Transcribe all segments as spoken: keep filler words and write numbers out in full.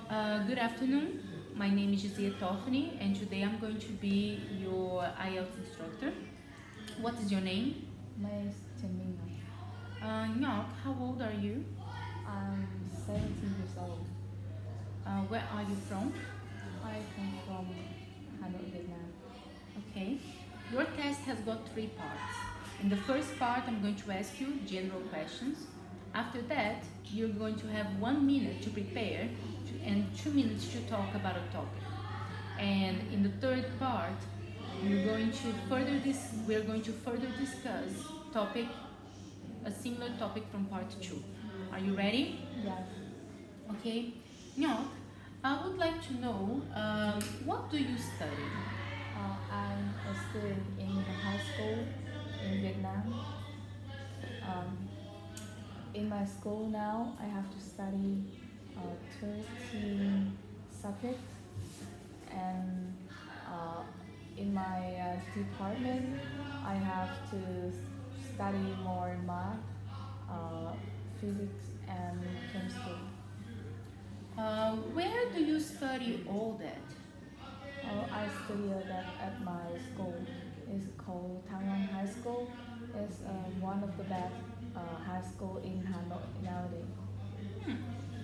Uh, good afternoon. My name is Gisele Toffany, and today I'm going to be your I E L T S instructor. What is your name? My name is Jamina. Uh, Ngoc, how old are you? I'm seventeen years old. Uh, where are you from? I come from Hanoi, Vietnam. Okay. Your test has got three parts. In the first part, I'm going to ask you general questions. After that, you're going to have one minute to prepare to, and two minutes to talk about a topic. And in the third part, we're going to further this. We're going to further discuss topic, a similar topic from part two. Are you ready? Yes. Okay. Ngoc, I would like to know um, what do you study? Uh, I'm a student in the high school in Vietnam. Um, in my school now, I have to study uh, thirteen subjects, and uh, in my uh, department, I have to study more math, uh, physics, and chemistry. Uh, where do you study all that? Uh, I study that at my school. It's called Thang Long High School. It's uh, one of the best uh, high school in Hanoi nowadays. Hmm.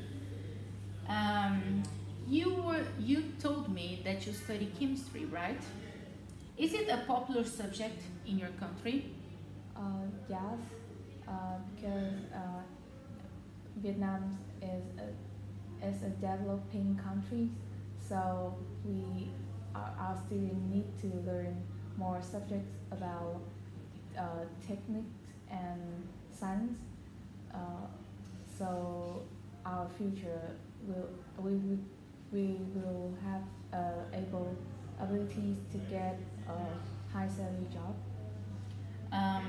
Um, you were you told me that you study chemistry, right? Is it a popular subject in your country? Uh, yes, uh, because uh, Vietnam is a, is a developing country, so we our, our students need to learn more subjects about uh, techniques and science. Uh, so our future will we will we will have uh, able abilities to get a high salary job. Um,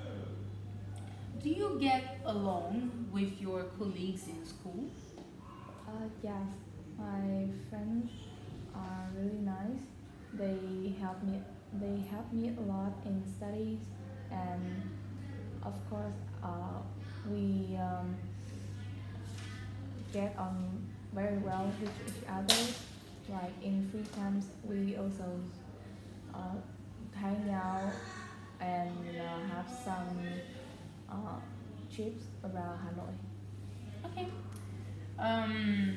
do you get along with your colleagues in school? Uh, yes, my friends are really nice. They help me. They help me a lot in studies, and of course, uh, we um, get on very well with each other. Like in free times, we also uh, hang out and uh, have some uh, trips around Hanoi. Okay. Um,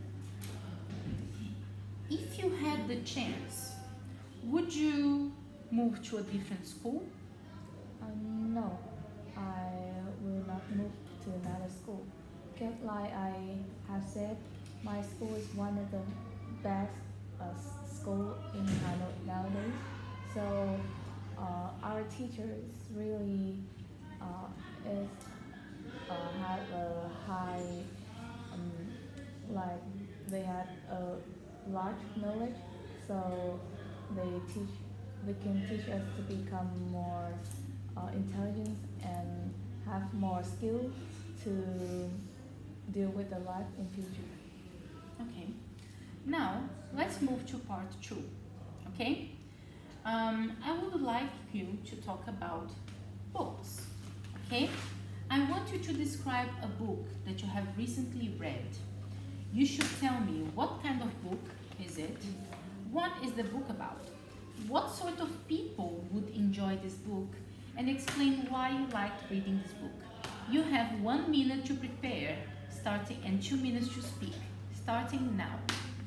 if you had the chance, would you move to a different school? Um, no, I will not move to another school. Because like I have said, my school is one of the best uh, school in Hanoi nowadays. So uh, our teachers really uh, is uh, have a high um, like they had a large knowledge, so they teach they can teach us to become more uh, intelligent and have more skill to deal with the life in future. Okay. Now let's move to part two. Okay. Um, I would like you to talk about books. Okay. I want you to describe a book that you have recently read. You should tell me what kind of book is it? What is the book about? What sort of people would enjoy this book? And explain why you liked reading this book. You have one minute to prepare, starting and two minutes to speak. Starting now.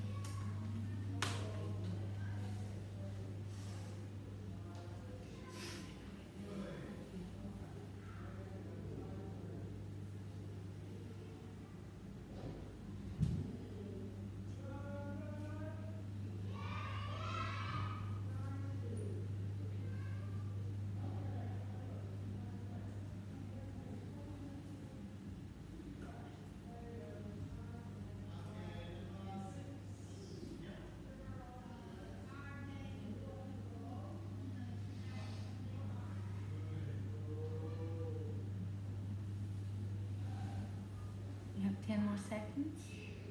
You have ten more seconds.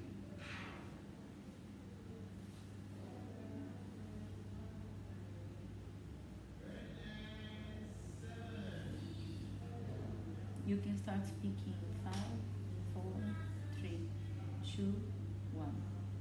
You can start speaking. Five, four, three, two, one.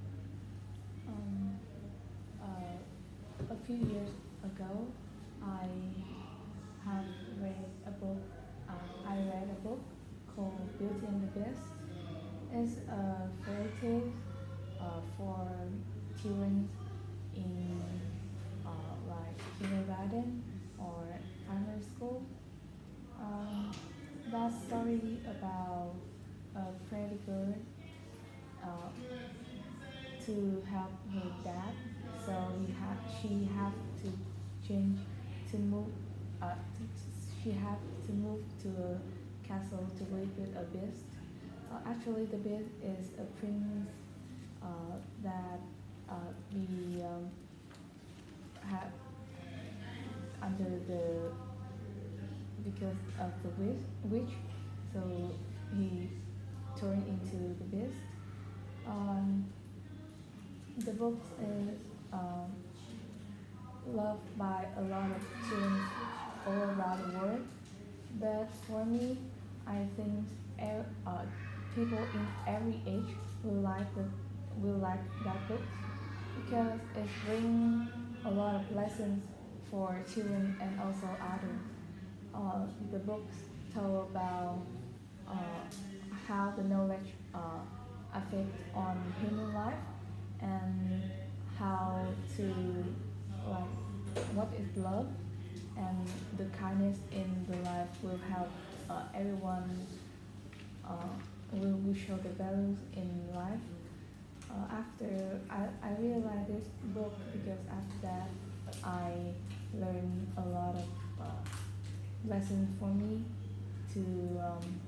Um, uh, a few years ago, I have read a book. Uh, I read a book called Beauty and the Beast. It's a fairy tale uh, for children in uh, like kindergarten or primary school. Um, that story about a pretty girl uh, to help her dad, so he had she had to change to move. Uh, to, she had to move to a castle to live with a beast. Uh, actually, the beast is a prince uh, that uh, we um, have under the because of the witch, witch, so he turned into the beast. Um, the book is um, loved by a lot of children all around the world, but for me, I think e- uh, people in every age will like the will like that book because it brings a lot of lessons for children and also adults. Uh, the books tell about uh, how the knowledge uh, affect on human life and how to like what is love and the kindness in the life will help uh, everyone uh, will, will show the values in life. Uh, after I, I really like this book because after that I learned a lot of uh, lessons for me to um,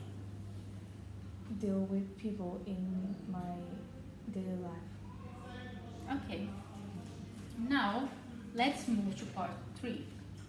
deal with people in my daily life. Okay, now let's move to part three.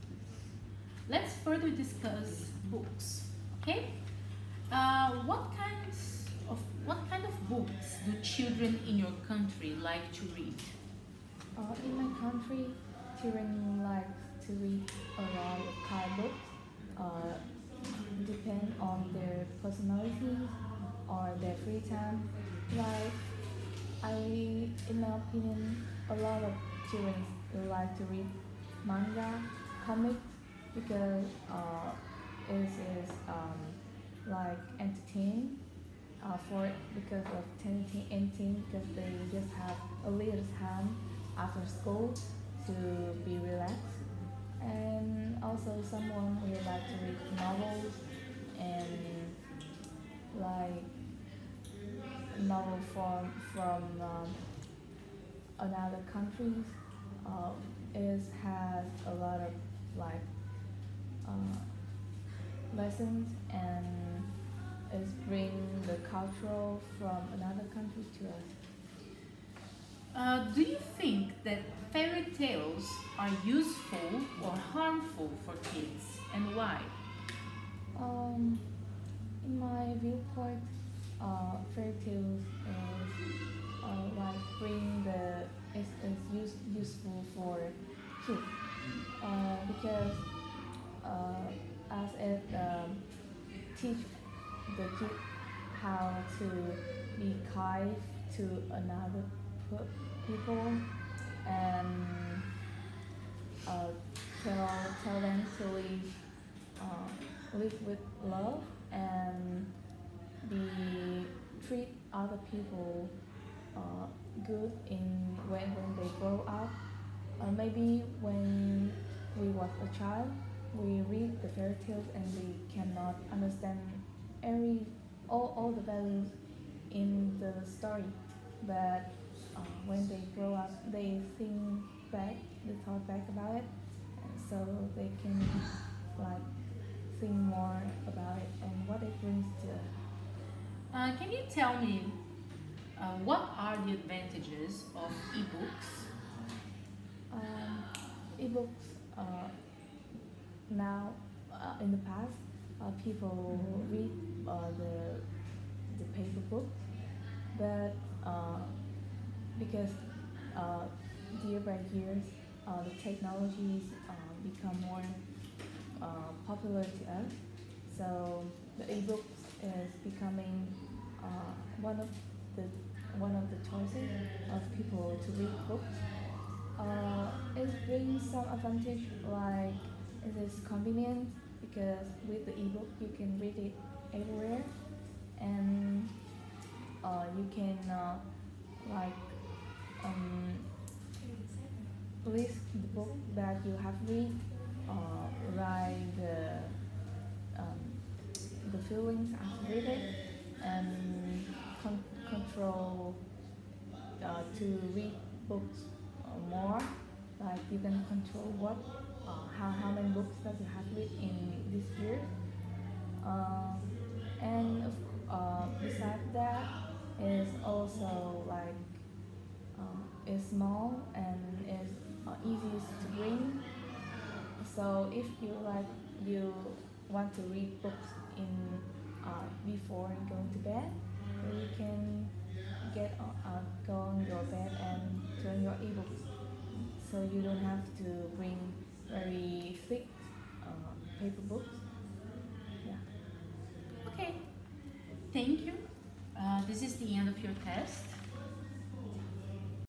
Let's further discuss books. Okay? Uh, what kinds of what kind of books do children in your country like to read? Uh, in my country, children like to read a lot of kind books. Uh, depend on their personalities or their free time. Like I, in my opinion, a lot of children will like to read manga, comics because uh, it is um, like entertaining uh, for because of entertaining because they just have a little time after school to be relaxed. And also someone will like to read novels and like novel from from um, another countries uh, is has a lot of like uh, lessons and is bring the cultural from another country to us. Uh, do you think that fairy tales are useful or harmful for kids, and why? Um, in my viewpoint, uh, fairy tales is uh, like bring the is, is use, useful for kids uh, because uh, as it um, teach the kid how to be kind to another pe- people and uh, tell tell them to live uh, live with love and be treat other people uh, good in when when they grow up. Uh, maybe when we was a child, we read the fairy tales and we cannot understand every all, all the values in the story. But uh, when they grow up, they think back, they thought back about it, and so they can like think more about it and what it brings to us. Uh, can you tell me uh, what are the advantages of ebooks? Um, ebooks uh, now uh, in the past uh, people read uh, the the paper books, but uh, because uh, year by year uh, the technologies uh, become more uh, popular to us, so the ebooks is becoming uh, one of the one of the choices of people to read books. Uh, it brings some advantage like it is convenient because with the ebook you can read it everywhere, and uh, you can uh, like um, list the book that you have read, uh, write the um, the feelings after read it, and con- control uh, to read books uh, more. Like you can control what uh, how how many books that you have read in this year. Uh, and uh, besides that, is also like uh, is small and is uh, easy to bring. So if you like you want to read books in uh, before going to bed, then you can get on, uh, go on your bed and turn your ebooks. So you don't have to bring very thick uh, paper books. Yeah. Okay, thank you. Uh, this is the end of your test.